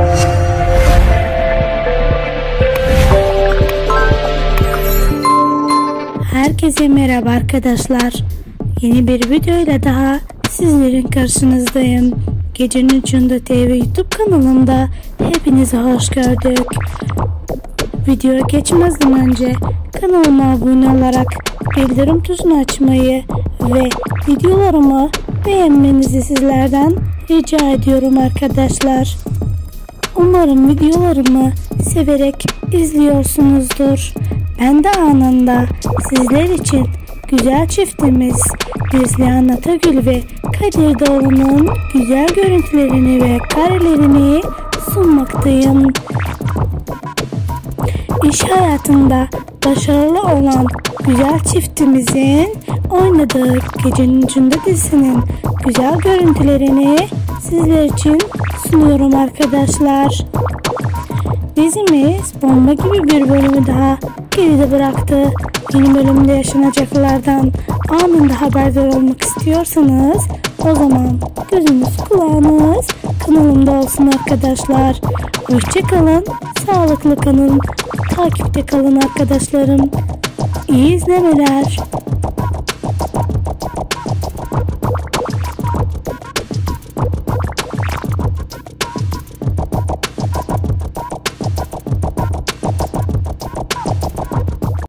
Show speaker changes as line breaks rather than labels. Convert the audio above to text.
Herkese merhaba arkadaşlar. Yeni bir video ile daha sizlerin karşınızdayım. Gecenin Ucunda TV YouTube kanalımda hepinizi hoş gördük. Videoya geçmezden önce kanalıma abone olarak bildirim tuşunu açmayı ve videolarımı beğenmenizi sizlerden rica ediyorum arkadaşlar. Umarım videolarımı severek izliyorsunuzdur. Ben de anında sizler için güzel çiftimiz Neslihan Atagül ve Kadir Doğulu'nun güzel görüntülerini ve karelerini sunmaktayım. İş hayatında başarılı olan güzel çiftimizin oynadığı Gecenin Ucunda dizisinin güzel görüntülerini sizler için sunuyorum arkadaşlar. Dizimiz bomba gibi bir bölümü daha geride bıraktı. Yeni bölümde yaşanacaklardan anında haberdar olmak istiyorsanız o zaman gözünüz kulağınız kanalımda olsun arkadaşlar. Hoşça kalın, sağlıklı kalın, takipte kalın arkadaşlarım. İyi izlemeler.